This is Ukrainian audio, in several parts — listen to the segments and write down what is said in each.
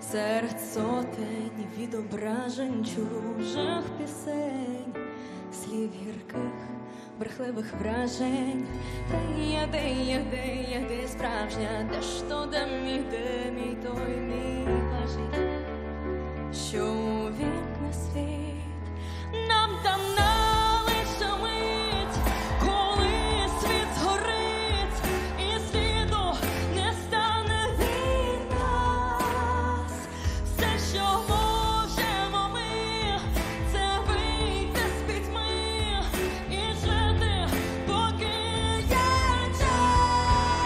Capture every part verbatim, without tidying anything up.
серед сотень відображень чужих пісень, слів гірких, брехливих вражень. Де є, де є, де є, де справжня, де ж то, де мій, де мій, той мій лежить, що увікне світ нам там на лише мить, коли світ згорить і світу не стане від нас. Все, що можемо ми, це вийти з пітьми і жити, поки є час.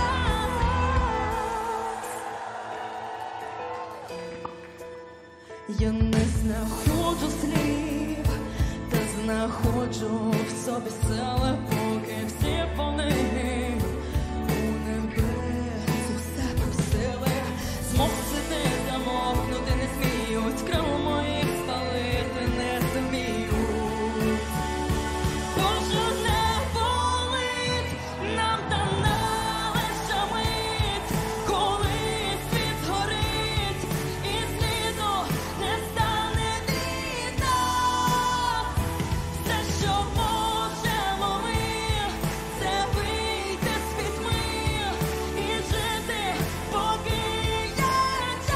Я не знаходжу слів, та знаходжу в собі сили, поки всі вони у небесах все просили. Змусити, замовкнути не сміють, крил моїх спалити не зуміють. Боже, не болить, нам дана лише мить, коли світ згорить і світу не стане від нас. Все, що можемо ми, це вийти з пітьми і жити, поки є час.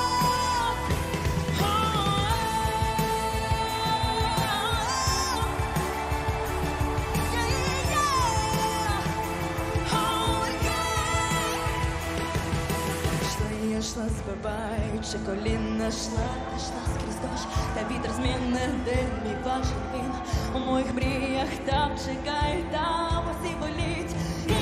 Йшла, я йшла, збиваючи коліна, йшла, йшла скрізь дощ, та вітер змінив день, мій важкий він у моїх мріях там чекає, там усі боліть.